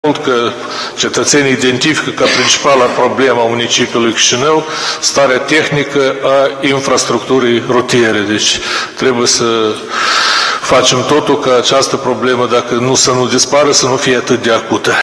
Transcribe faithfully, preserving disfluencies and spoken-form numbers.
mult că cetățenii identifică ca principala problemă a municipiului Chișinău starea tehnică a infrastructurii rutiere. Deci trebuie să facem totul ca această problemă, dacă nu să nu dispară, să nu fie atât de acută.